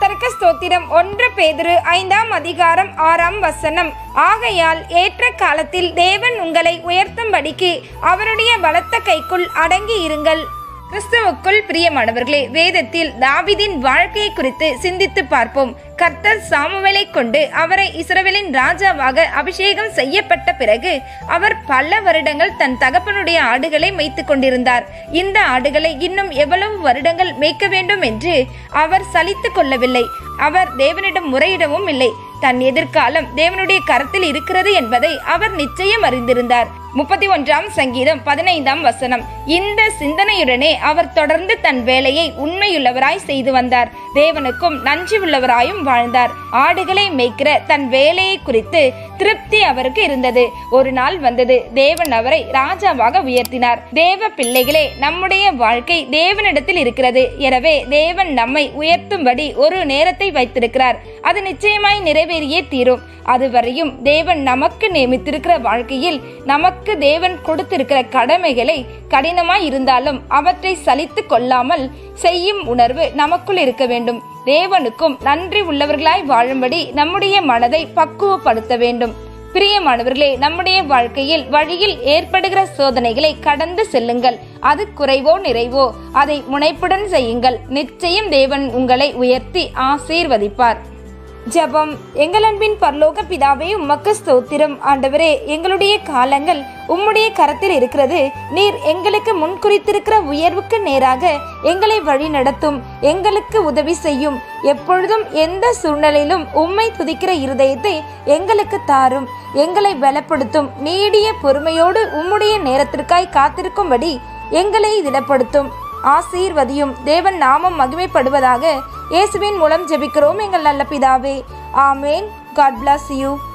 கர்த்தருக்கு ஸ்தோத்திரம். 1 பேதுரு 5ஆம் அதிகாரம் 6ஆம் வசனம். ஆகையால் ஏற்ற காலத்தில் தேவன் உங்களை உயர்த்தும்படிக்கு அவருடைய பலத்த கைக்குள் அடங்கி இருங்கள். கிறிஸ்துவுக்குள் பிரியமானவர்களே, வேதத்தில் தாவீதின் வாழ்க்கையை குறித்து சிந்தித்து பார்ப்போம். கர்த்தர் சாமுவேலை கொண்டு அவரை இஸ்ரவேலின் ராஜாவாக அபிஷேகம் செய்யப்பட்ட பிறகு அவர் பல வருடங்கள் தன் தகப்பனுடைய ஆடுகளை மேய்த்து கொண்டிருந்தார். இந்த ஆடுகளை இன்னும் எவ்வளவு வருடங்கள் மேய்க்க வேண்டும் என்று அவர் சலித்து கொள்ளவில்லை. அவர் தேவனிடம் முறையிடவும் இல்லை. தன் எதிர்காலம் தேவனுடைய கரத்தில் இருக்கிறது என்பதை அவர் நிச்சயம் அறிந்திருந்தார். 31ஆம் சங்கீதம் 15ஆம் வசனம். இந்த சிந்தனையுடனே அவர் தொடர்ந்து தன் வேலையை உண்மையுள்ளவராய் செய்து வந்தார். தேவனுக்கும் நன்றி உள்ளவராயும் வாழ்ந்தார். ஆடுகளை மேய்க்கிற தன் வேலையை குறித்து திருப்தி அவருக்கு இருந்தது. ஒரு நாள் வந்தது, தேவன் அவரை ராஜாவாக உயர்த்தினார். தேவ பிள்ளைகளே, நம்முடைய வாழ்க்கை தேவனிடத்தில் இருக்கிறது. எனவே தேவன் நம்மை உயர்த்தும்படி ஒரு நேரத்தை வைத்திருக்கிறார். அது நிச்சயமாய் நிறைவேறியே தீரும். அதுவரையும் தேவன் நமக்கு நியமித்திருக்கிற வாழ்க்கையில் நமக்கு தேவன் கொடுத்திருக்கிற கடமைகளை கடினமாய் இருந்தாலும் அவற்றை சலித்து கொள்ளாமல் செய்யும் உணர்வு நமக்குள் இருக்க வேண்டும். தேவனுக்கும் நன்றி உள்ளவர்களாய் வாழும்படி நம்முடைய மனதை பக்குவப்படுத்த வேண்டும். பிரியமானவர்களே, நம்முடைய வாழ்க்கையில் வழியில் ஏற்படுகிற சோதனைகளை கடந்து செல்லுங்கள். அது குறைவோ நிறைவோ அதை முனைப்புடன் செய்யுங்கள். நிச்சயம் தேவன் உங்களை உயர்த்தி ஆசீர்வதிப்பார். ஜெபம். எங்கள் அன்பின் பரலோக பிதாவே, உமக்கு ஸ்தோத்திரம். ஆண்டவரே, எங்களுடைய காலங்கள் உம்முடைய கரத்தில் இருக்கிறது. நீர் எங்களுக்கு முன்குறித்திருக்கிற உயர்வுக்கு நேராக எங்களை வழி நடத்தும். எங்களுக்கு உதவி செய்யும். எப்பொழுதும் எந்த சூழ்நிலையிலும் உம்மை துதிக்கிற இருதயத்தை எங்களுக்கு தாரும். எங்களை பலப்படுத்தும். நீடிய பொறுமையோடு உம்முடைய நேரத்திற்காய் காத்திருக்கும்படி எங்களை திடப்படுத்தும். ஆசீர்வதியும். தேவன் நாமம் மகிமைப்படுவதாக. இயேசுவின் மூலம் ஜெபிக்கிறோம் எங்கள் நல்ல பிதாவே. ஆமேன். God bless you.